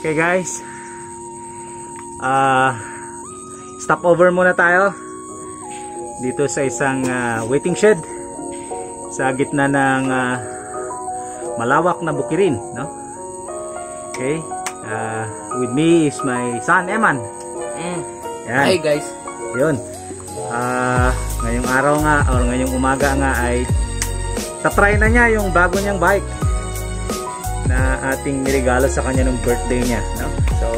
Okay guys, stop over muna tayo dito sa isang waiting shed sa gitna ng malawak na bukirin, no? Okay, with me is my son Eman. Yan. Hi guys. Yun. Ngayong araw nga or ngayong umaga nga ay tatry na niya yung bago niyang bike na ating niregalo sa kanya nung birthday niya, no? So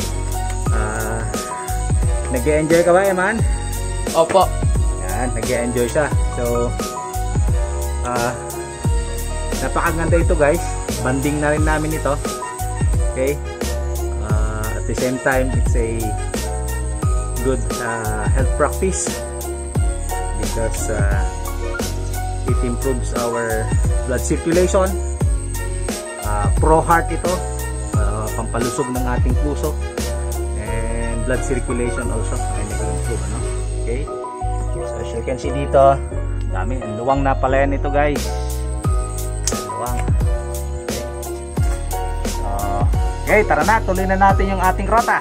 nag-e-enjoy ka ba, Eman? Opo. Yan, nag-e-enjoy siya. So napakaganda ito guys, banding na rin namin ito. Okay, at the same time it's a good health practice because it improves our blood circulation. Pro heart ito, pampalusog ng ating puso, and blood circulation also ay nag-improve, ano? Okay, so as you can see dito, dami, luwang na pala yan ito guys, luwang. Okay, tara na, tuloy na natin yung ating rota.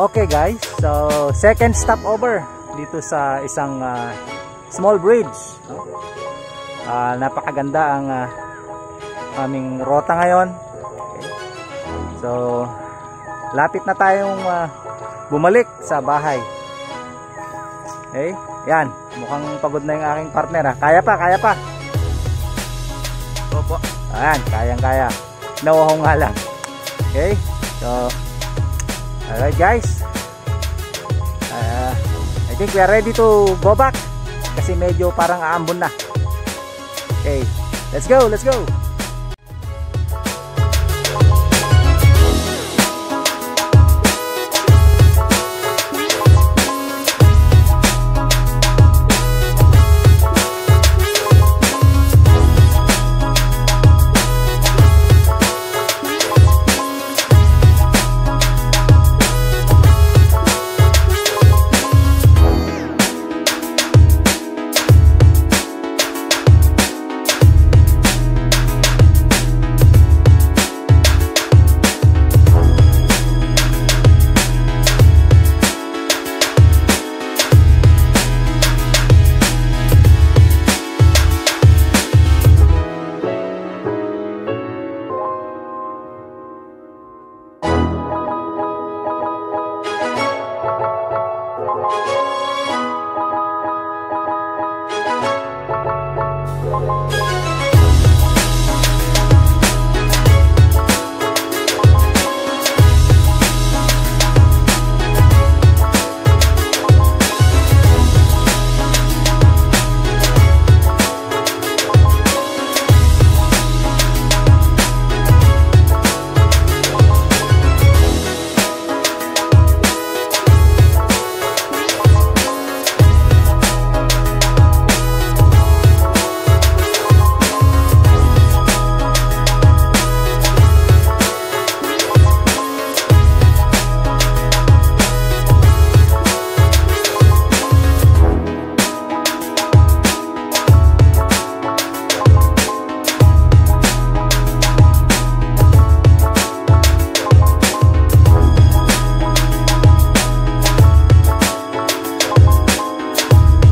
Okay guys, so second stopover dito sa isang small bridge. Napakaganda ang aming rota ngayon. Okay. So lapit na tayong bumalik sa bahay. Okay, yan, mukhang pagod na yung aking partner. Kaya pa, kaya pa. Opo. Ayan, kayang-kaya. Nawaho nga lang. Okay, so alright guys, I think we are ready to go back kasi medyo parang aambon na. Okay, let's go, let's go.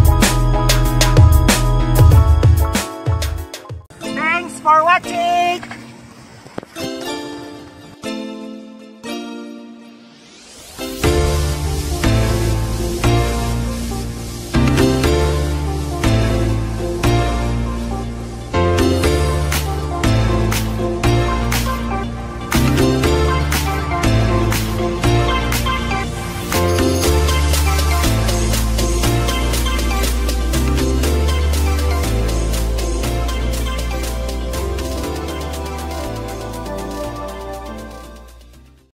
For watching!